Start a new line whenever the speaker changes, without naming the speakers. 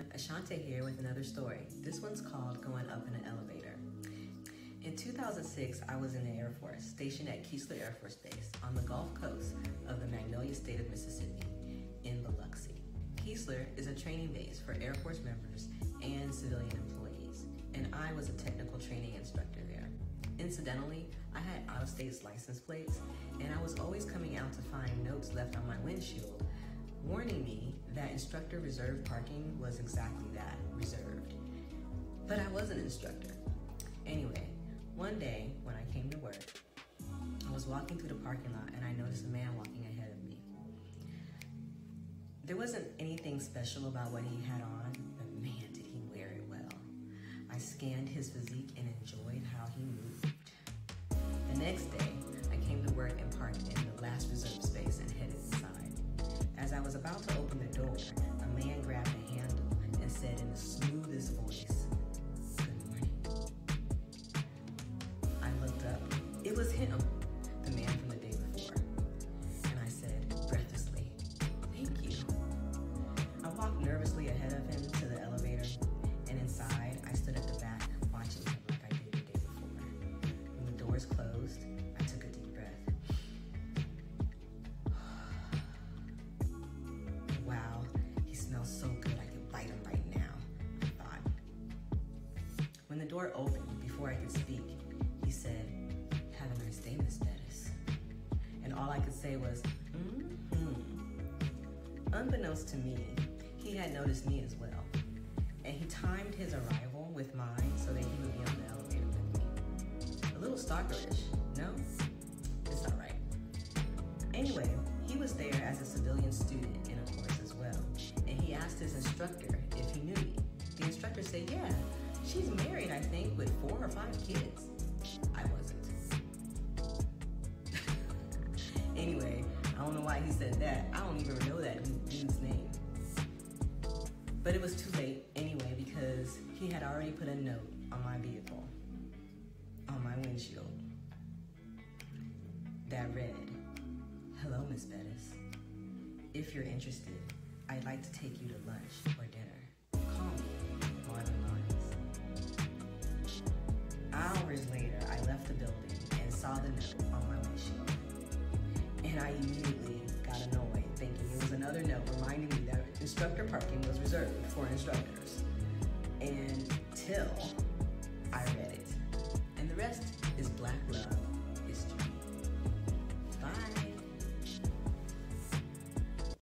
Ashante here with another story. This one's called Going Up in an Elevator. In 2006, I was in the Air Force, stationed at Keesler Air Force Base on the Gulf Coast of the Magnolia State of Mississippi in Biloxi. Keesler is a training base for Air Force members and civilian employees, and I was a technical training instructor there. Incidentally, I had out-of-state license plates, and I was always coming out to find notes left on my windshield, warning me that instructor reserved parking was exactly that, reserved. But I was an instructor. Anyway, one day when I came to work, I was walking through the parking lot and I noticed a man walking ahead of me. There wasn't anything special about what he had on, but man, did he wear it well. I scanned his physique and enjoyed how he moved. The next day, I came to work and parked in the last reserved space and headed inside. As I was about to open the door, a man grabbed a handle and said in the smoothest voice, "Good morning." I looked up. It was him, the man from the day before. And I said, breathlessly, "Thank you." I walked nervously ahead of him to the elevator, and inside, I stood at the back, watching him like I did the day before. When the doors closed, I took a deep breath. Wow, he smells so good I could bite him right now, I thought. When the door opened, before I could speak, he said, "Have a nice day, Miss Bettis." And all I could say was, Unbeknownst to me, he had noticed me as well. And he timed his arrival with mine so that he would be on the elevator with me. A little stalkerish, no? It's all right. Anyway, he was there as a civilian student in a course as well. And he asked his instructor if he knew me. The instructor said, "Yeah, she's married, I think, with 4 or 5 kids." I wasn't. Anyway, I don't know why he said that. I don't even know that dude's name. But it was too late anyway because he had already put a note on my vehicle, on my windshield, that read, "Hello, Miss Bettis. If you're interested, I'd like to take you to lunch or dinner. Call me, Marvin Lawrence." Hours later, I left the building and saw the note on my windshield. And I immediately got annoyed, thinking it was another note reminding me that instructor parking was reserved for instructors. Until I read it. And the rest is black love.